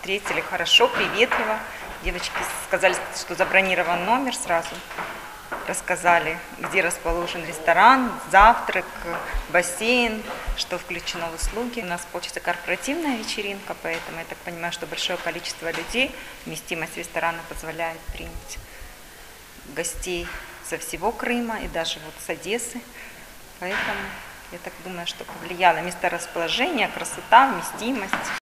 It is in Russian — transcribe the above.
встретили хорошо, приветливо. Девочки сказали, что забронирован номер сразу. Рассказали, где расположен ресторан, завтрак, бассейн, что включено в услуги. У нас получится корпоративная вечеринка, поэтому я так понимаю, что большое количество людей, вместимость ресторана позволяет принять гостей со всего Крыма и даже вот с Одессы. Поэтому я так думаю, что повлияло месторасположение, красота, вместимость.